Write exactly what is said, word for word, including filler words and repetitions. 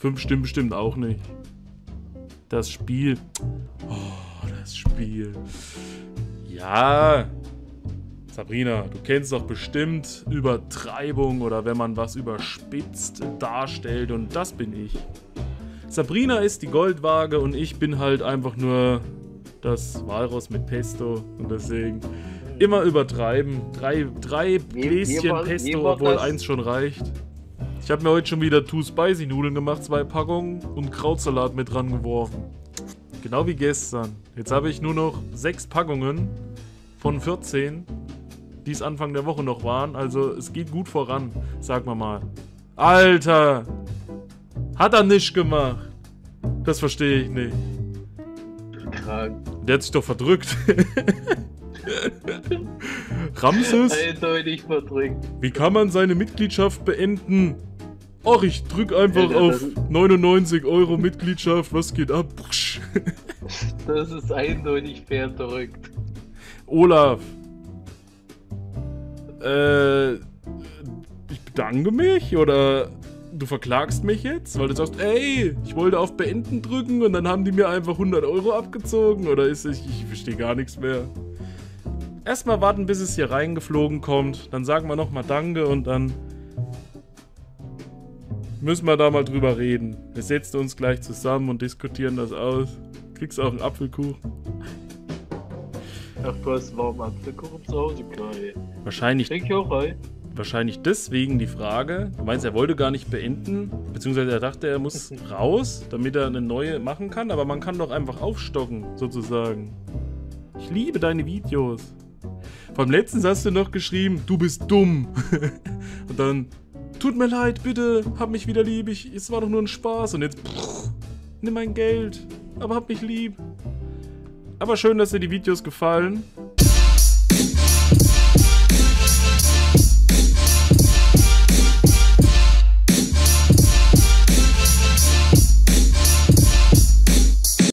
Fünf stimmt bestimmt auch nicht. Das Spiel. Oh, das Spiel. Ja. Sabrina, du kennst doch bestimmt Übertreibung oder wenn man was überspitzt darstellt und das bin ich. Sabrina ist die Goldwaage und ich bin halt einfach nur das Walross mit Pesto und deswegen immer übertreiben. Drei, drei Gläschen Pesto, obwohl eins schon reicht. Ich habe mir heute schon wieder Two Spicy Nudeln gemacht, zwei Packungen und Krautsalat mit dran geworfen. Genau wie gestern. Jetzt habe ich nur noch sechs Packungen von vierzehn, die es Anfang der Woche noch waren. Also es geht gut voran, sagen wir mal. Alter! Hat er nicht gemacht. Das verstehe ich nicht. Krank. Der hat sich doch verdrückt. Ramses? Eindeutig verdrückt. Wie kann man seine Mitgliedschaft beenden? Ach, ich drück einfach Alter, auf neunundneunzig Euro Mitgliedschaft. Was geht ab? Das ist eindeutig verrückt. Olaf. Äh, ich bedanke mich oder du verklagst mich jetzt, weil du sagst, ey, ich wollte auf Beenden drücken und dann haben die mir einfach hundert Euro abgezogen oder ist es, ich verstehe gar nichts mehr. Erstmal warten, bis es hier reingeflogen kommt, dann sagen wir nochmal Danke und dann müssen wir da mal drüber reden. Wir setzen uns gleich zusammen und diskutieren das aus. Kriegst auch einen Apfelkuchen. Ach, du hast warmen Apfelkuchen zu Hause, geil. Wahrscheinlich, Denk ich auch rein. wahrscheinlich deswegen die Frage. Du meinst, er wollte gar nicht beenden, beziehungsweise er dachte, er muss raus, damit er eine neue machen kann, aber man kann doch einfach aufstocken, sozusagen. Ich liebe deine Videos. Vom letzten hast du noch geschrieben, du bist dumm. Und dann, tut mir leid, bitte, hab mich wieder lieb, ich, es war doch nur ein Spaß. Und jetzt, pff, nimm mein Geld, aber hab mich lieb. Aber schön, dass dir die Videos gefallen.